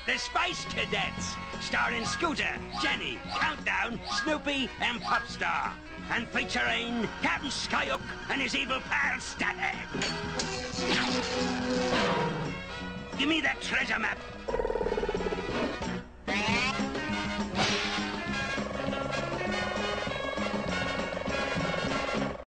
The Space Kidettes, starring Scooter, Jenny, Countdown, Snoopy, and Popstar. And featuring Captain Skyhook and his evil pal Static. Give me that treasure map.